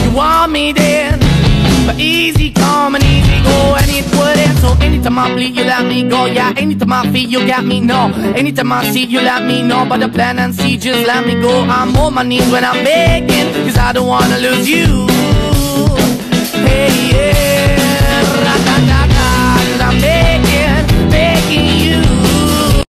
you want me then. But easy come and easy go, and it wouldn't. So anytime I bleed, you let me go. Yeah, anytime I feel, you got me, no. Anytime I see, you let me know. But the plan and see, just let me go. I'm on my knees when I'm begging, cause I don't wanna lose you. Hey,